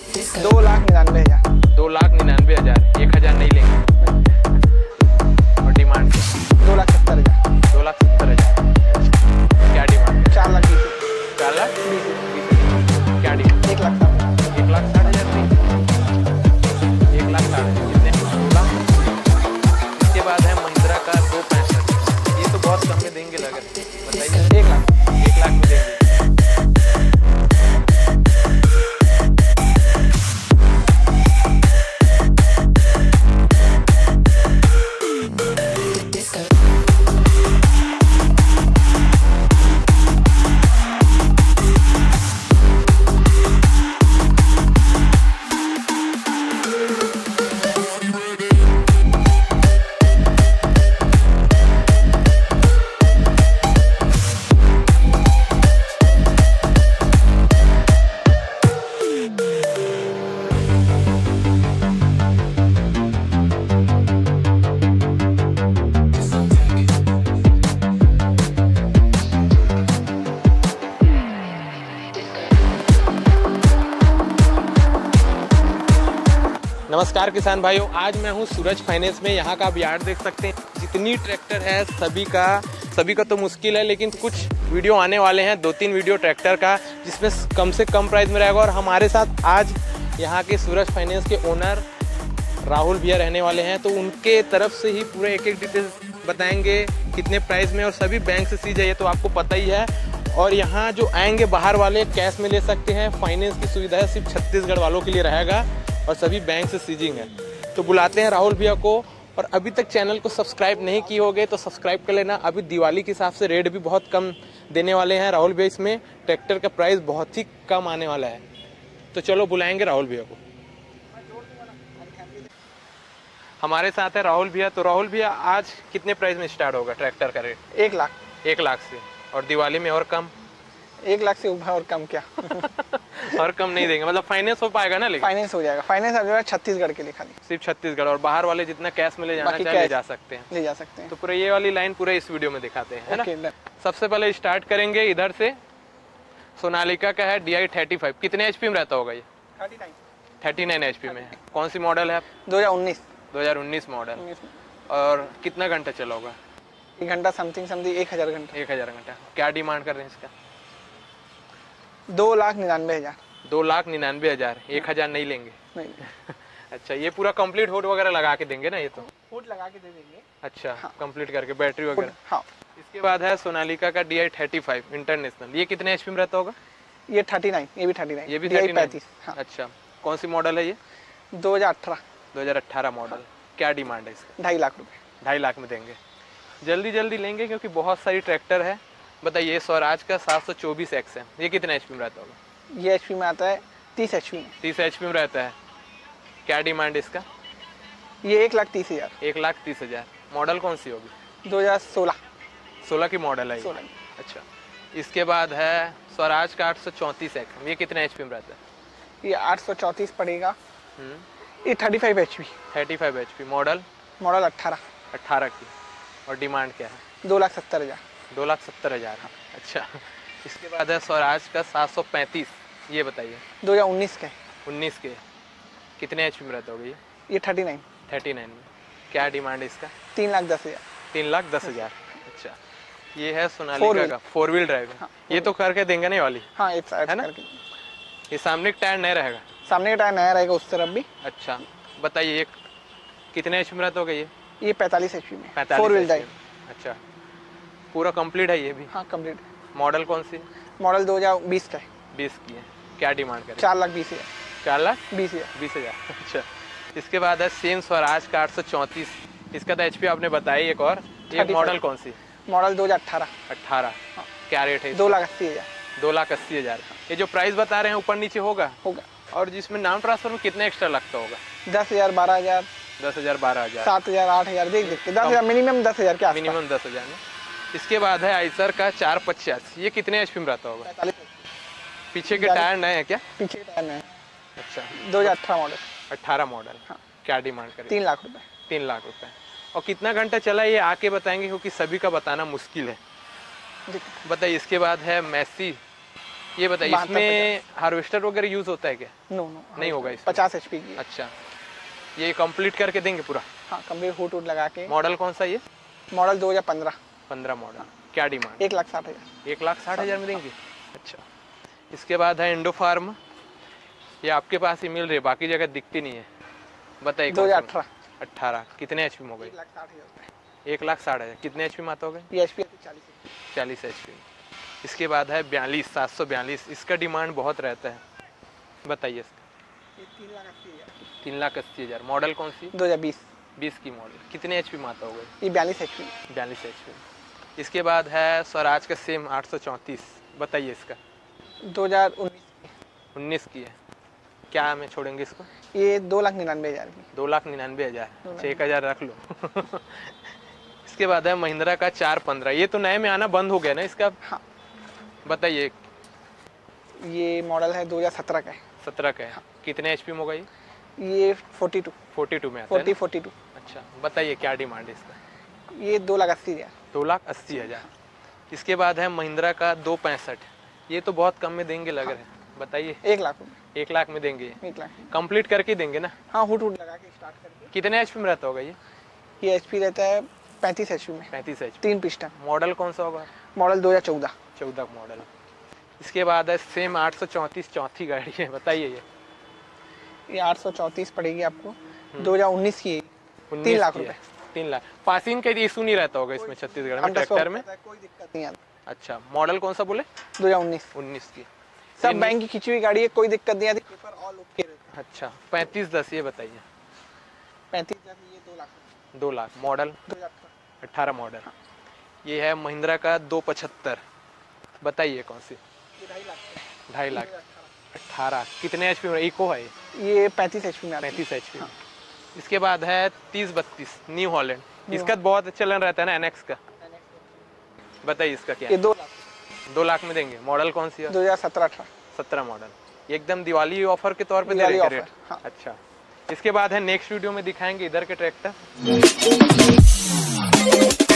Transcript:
2,99,000। 2,99,000। 1,000 नहीं लेंगे। और डिमांड 2,70,000। 2,70,000। क्या डिमांड है? 4,20,000। 4,20,000। क्या डिमांड? 1,60,000। 1,60,000 नहीं। 1,60,000 कितने? 2,00,000। इसके बाद है महिंद्रा का 265। ये तो बहुत कम में देंगे लग रहा है, बताइए। 1,00,000। 1,00,000 में देंगे। नमस्कार किसान भाइयों, आज मैं हूं सूरज फाइनेंस में। यहाँ का आप यार्ड देख सकते हैं। जितनी ट्रैक्टर है सभी का तो मुश्किल है, लेकिन कुछ वीडियो आने वाले हैं, 2-3 वीडियो ट्रैक्टर का, जिसमें कम से कम प्राइस में रहेगा। और हमारे साथ आज यहाँ के सूरज फाइनेंस के ओनर राहुल भैया रहने वाले हैं, तो उनके तरफ से ही पूरे एक डिटेल्स बताएंगे कितने प्राइस में। और सभी बैंक से सीज है, ये तो आपको पता ही है। और यहाँ जो आएंगे बाहर वाले कैश में ले सकते हैं। फाइनेंस की सुविधा है सिर्फ छत्तीसगढ़ वालों के लिए रहेगा, और सभी बैंक से सीजिंग है। तो बुलाते हैं राहुल भैया को। और अभी तक चैनल को सब्सक्राइब नहीं किए होगे तो सब्सक्राइब कर लेना। अभी दिवाली के हिसाब से रेट भी बहुत कम देने वाले हैं राहुल भैया। इसमें ट्रैक्टर का प्राइस बहुत ही कम आने वाला है। तो चलो बुलाएंगे राहुल भैया को। हमारे साथ है राहुल भैया। तो राहुल भैया, आज कितने प्राइस में स्टार्ट होगा ट्रैक्टर का रेट? 1,00,000। 1,00,000 से। और दिवाली में और कम? 1,00,000 से ऊपर और कम क्या? और कम नहीं देंगे, मतलब फाइनेंस हो पाएगा ना? लेकिन फाइनेंस हो जाएगा। फाइनेंस आ जाएगा छत्तीसगढ़ के लिए खाली, सिर्फ छत्तीसगढ़। और बाहर वाले जितना कैश में ले जाना चाहे ले जा सकते हैं। ले जा सकते हैं। तो पूरा ये वाली लाइन पूरा इस वीडियो में दिखाते हैं, है ना? सबसे पहले स्टार्ट करेंगे इधर से। सोनालिका का है DI 35। कितने एचपी में रहता होगा ये? 39 एचपी में। कौन सी मॉडल है? 2019 मॉडल। और कितना घंटा चला होगा? 1 घंटा समथिंग 1,000 घंटा। 1,000 घंटा। क्या डिमांड कर रहे हैं इसका? 2,99,000। 2,99,000। 1,000 नहीं लेंगे? नहीं। अच्छा, ये पूरा कंप्लीट हुड वगैरह लगा के देंगे ना? ये तो हुड लगा के दे देंगे। अच्छा, हाँ। कंप्लीट करके बैटरी वगैरह। हाँ। इसके बाद है सोनालिका का DI 35 इंटरनेशनल। ये कितने एचपी में रहता होगा? ये 39। ये भी 39। ये भी DI 35। हाँ। अच्छा, कौन सी मॉडल है ये? 2018 मॉडल। क्या डिमांड है इसका? 2.5 लाख रुपए। 2.5 लाख में देंगे। जल्दी लेंगे क्योंकि बहुत सारी ट्रैक्टर है। बताइए, स्वराज का 724X है। ये कितने एचपी में रहता होगा? ये एचपी में आता है 30 एचपी में। 30 एचपी में रहता है। क्या डिमांड है इसका? ये 1,30,000। 1,30,000। मॉडल कौन सी होगी? 2016 की मॉडल है। 16। अच्छा, इसके बाद है स्वराज का 834X। ये कितने एचपी में रहता है? ये 834 पड़ेगा। ये 35 एचपी। 35 एचपी। मॉडल 18 की। और डिमांड क्या है? 2,70,000। 2,70,000। अच्छा, इसके बाद है स्वराज का 735। ये बताइए। 2019 के। 19 के। कितने एचपी में रहता होगा ये? ये 39 में। क्या डिमांड है इसका? 3,10,000। 3,10,000। अच्छा, ये है सोनालिका का 4 व्हील ड्राइव। हाँ, ये तो करके देंगे नहीं वाली? हाँ, एक साइड है ना? ये सामने का टायर नया रहेगा? सामने का टायर नया रहेगा, उस तरफ भी। अच्छा, बताइए, ये कितने एचपी में रहता होगा ये? ये 45 एचपी में। 4 व्हील ड्राइव। अच्छा, पूरा कंप्लीट है ये भी? हाँ, कंप्लीट। मॉडल कौन सी? मॉडल 2020 का है। 20 की है। क्या डिमांड करें? 4,20,000। 4,20,000। अच्छा, इसके बाद है सेम स्वराज का 834। इसका तो एचपी आपने बताया। एक और ये मॉडल कौन सी? मॉडल 2018। हाँ। क्या रेट है? 2,80,000। 2,80,000। ये जो प्राइस बता रहे हैं ऊपर नीचे होगा? और जिसमें नाम ट्रांसफर में कितना एक्स्ट्रा लगता होगा? 10,000, 12,000, 10,000, 12,000, 7,000, 8,000 देख 10,000 मिनिमम 10,000 क्या? मिनिमम 10,000 में। इसके बाद है आइसर का 450। ये कितने एचपी में रहता होगा? 45। पीछे के टायर नए हैं क्या? पीछे टायर नए। अच्छा, 2018 मॉडल। 18 मॉडल। हाँ। क्या डिमांड करें? 3 लाख रुपए। 3 लाख रुपए। और कितना घंटा चला ये आके बताएंगे, क्योंकि सभी का बताना मुश्किल है। बताइए। इसके बाद है मैसी ये बताइए, इसमें हार्वेस्टर वगैरह यूज होता है क्या? नो नहीं होगा इसमें। 50 HP की। अच्छा, ये कंप्लीट करके देंगे पूरा? हाँ, कंप्लीट हुड वुड लगा के। मॉडल कौन सा ये? मॉडल 2015। 15 मॉडल। क्या डिमांड? 1,60,000। 1,60,000 में देंगे? अच्छा, इसके बाद है इंडोफार्म, ये आपके पास ही मिल रही है, बाकी जगह दिखती नहीं है, बताइए। 2018। कितने एचपी में हो गई? 1,60,000। 1,60,000। कितने एचपी में आता होगा? ये HP 40 एचपी। इसके बाद है 742। इसका डिमांड बहुत रहता है, बताइए इसका। 3,80,000। मॉडल कौन सी? 2020 की मॉडल। कितने एचपी में आता होगा? ये 42 HP। 42 एचपी। इसके बाद है स्वराज का सेम 834, बताइए इसका। 2019 की है। क्या में छोड़ेंगे इसको? ये 2,99,000 की। 2,99,000। 1,000 रख लो। इसके बाद है महिंद्रा का 415। ये तो नए में आना बंद हो गया ना इसका? हाँ। बताइए। ये मॉडल है 2017 का है। 17 का है। हाँ। कितने एचपी में होगा ये? ये 42 में आता है ना? 42। अच्छा, बताइए क्या डिमांड है इसका? ये 2,80,000। 2,80,000। इसके बाद है महिंद्रा का 265। ये तो बहुत कम में देंगे लग रहा है, बताइए। 1 लाख रुपए। 1 लाख में देंगे? 1 लाख कंप्लीट करके देंगे ना? हाँ, हुड लगा के स्टार्ट करके। कितने एचपी में रहता होगा ये? ये एचपी रहता है 35 HP में। 35 एचपी। 3 पिस्टन। मॉडल कौन सा होगा? मॉडल 2014। 14 मॉडल। इसके बाद है सेम 834, चौथी गाड़ी है, बताइए ये। ये 834 पड़ेगी आपको। 2019 की है। 3 लाख रुपए। 3 लाख। पासिंग का इशू नहीं रहता होगा इसमें छत्तीसगढ़ में ट्रैक्टर में? कोई दिक्कत नहीं आती। अच्छा, मॉडल कौन सा बोले? 2019 की। सब बैंक की खींची हुई गाड़ी है, कोई दिक्कत नहीं आती। पेपर ऑल ओके रहते हैं। अच्छा, 3510 ये बताइए। 3510 ये 2 लाख। 2 लाख। Model 2018 model. हाँ। ये है महिंद्रा का 275, बताइए कौन सी? 2.5 लाख। 18। कितने एचपी में? इको है ये 35 HP में। 35 एचपी। हाँ। इसके बाद है 3032 न्यू हॉलैंड। इसका बहुत चलन रहता है ना एनएक्स का, बताइए इसका क्या? ये 2 लाख। 2 लाख में देंगे। मॉडल कौन सी है? 2017-18। 17 मॉडल। एकदम दिवाली ऑफर के तौर पे दे रहे हैं रेट? हाँ। अच्छा, इसके बाद है नेक्स्ट वीडियो में दिखाएंगे इधर के ट्रैक्टर।